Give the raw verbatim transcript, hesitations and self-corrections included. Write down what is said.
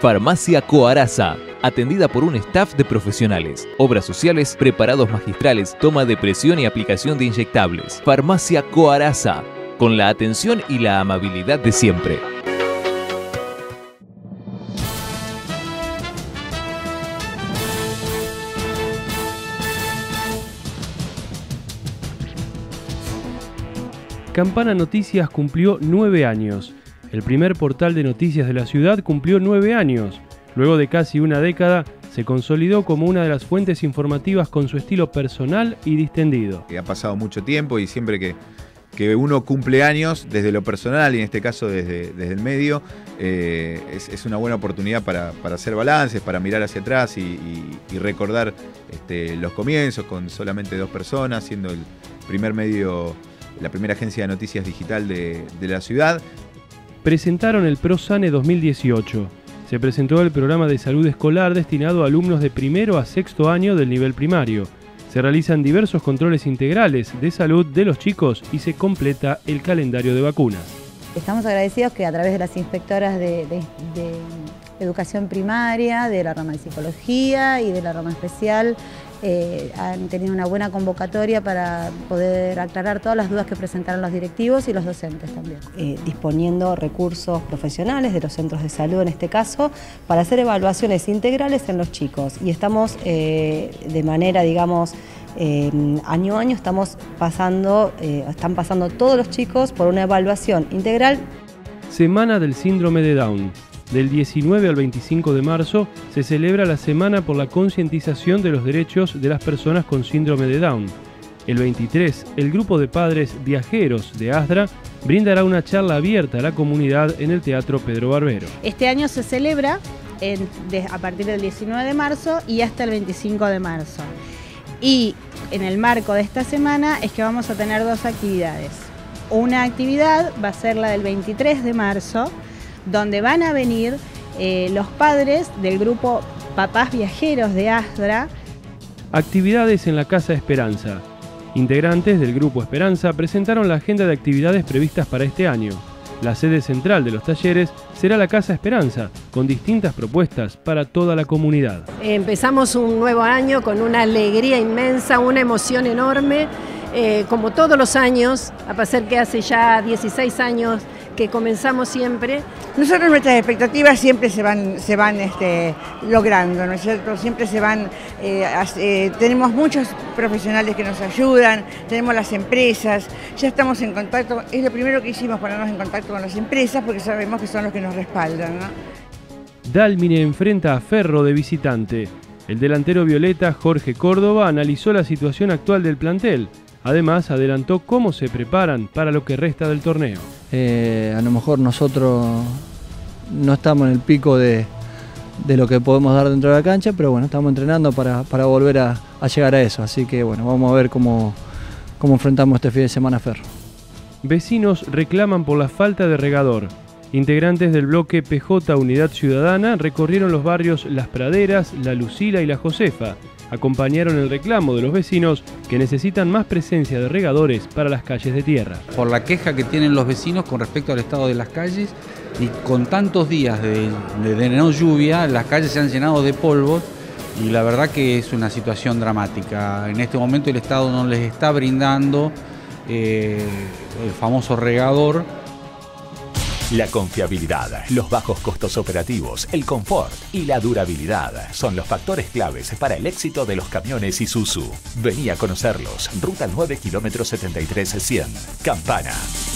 Farmacia Coaraza, atendida por un staff de profesionales, obras sociales, preparados magistrales, toma de presión y aplicación de inyectables. Farmacia Coaraza, con la atención y la amabilidad de siempre. Campana Noticias cumplió nueve años. El primer portal de noticias de la ciudad cumplió nueve años. Luego de casi una década, se consolidó como una de las fuentes informativas con su estilo personal y distendido. Ha pasado mucho tiempo y siempre que, que uno cumple años, desde lo personal y en este caso desde, desde el medio, eh, es, es una buena oportunidad para, para hacer balances, para mirar hacia atrás y, y, y recordar este, los comienzos con solamente dos personas, siendo el primer medio, la primera agencia de noticias digital de, de la ciudad. Presentaron el ProSane dos mil dieciocho. Se presentó el programa de salud escolar destinado a alumnos de primero a sexto año del nivel primario. Se realizan diversos controles integrales de salud de los chicos y se completa el calendario de vacunas. Estamos agradecidos que a través de las inspectoras de, de, de educación primaria, de la rama de psicología y de la rama especial, Eh, han tenido una buena convocatoria para poder aclarar todas las dudas que presentaron los directivos y los docentes también. Eh, disponiendo recursos profesionales de los centros de salud en este caso para hacer evaluaciones integrales en los chicos y estamos eh, de manera, digamos, eh, año a año estamos pasando, eh, están pasando todos los chicos por una evaluación integral. Semana del síndrome de Down. Del diecinueve al veinticinco de marzo se celebra la Semana por la concientización de los derechos de las personas con síndrome de Down. El veintitrés, el grupo de padres viajeros de ASDRA brindará una charla abierta a la comunidad en el Teatro Pedro Barbero. Este año se celebra en, de, a partir del diecinueve de marzo y hasta el veinticinco de marzo. Y en el marco de esta semana es que vamos a tener dos actividades. Una actividad va a ser la del veintitrés de marzo, donde van a venir eh, los padres del grupo Papás Viajeros de ASDRA. Actividades en la Casa Esperanza. Integrantes del Grupo Esperanza presentaron la agenda de actividades previstas para este año. La sede central de los talleres será la Casa Esperanza, con distintas propuestas para toda la comunidad. Empezamos un nuevo año con una alegría inmensa, una emoción enorme, eh, como todos los años, a pesar que hace ya dieciséis años que comenzamos siempre. Nosotros nuestras expectativas siempre se van, se van este, logrando, ¿no es cierto? Siempre se van, eh, eh, tenemos muchos profesionales que nos ayudan, tenemos las empresas, ya estamos en contacto, es lo primero que hicimos, ponernos en contacto con las empresas porque sabemos que son los que nos respaldan, ¿no? Dálmine enfrenta a Ferro de visitante. El delantero violeta Jorge Córdoba analizó la situación actual del plantel. Además, adelantó cómo se preparan para lo que resta del torneo. Eh, a lo mejor nosotros no estamos en el pico de, de lo que podemos dar dentro de la cancha, pero bueno, estamos entrenando para, para volver a, a llegar a eso. Así que bueno, vamos a ver cómo, cómo enfrentamos este fin de semana a Ferro. Vecinos reclaman por la falta de regador. Integrantes del bloque P J Unidad Ciudadana recorrieron los barrios Las Praderas, La Lucila y La Josefa. Acompañaron el reclamo de los vecinos que necesitan más presencia de regadores para las calles de tierra. Por la queja que tienen los vecinos con respecto al estado de las calles y con tantos días de, de, de no lluvia, las calles se han llenado de polvo y la verdad que es una situación dramática. En este momento el Estado no les está brindando eh, el famoso regador. La confiabilidad, los bajos costos operativos, el confort y la durabilidad son los factores claves para el éxito de los camiones Isuzu. Vení a conocerlos. Ruta nueve, kilómetro setenta y tres cien. Campana.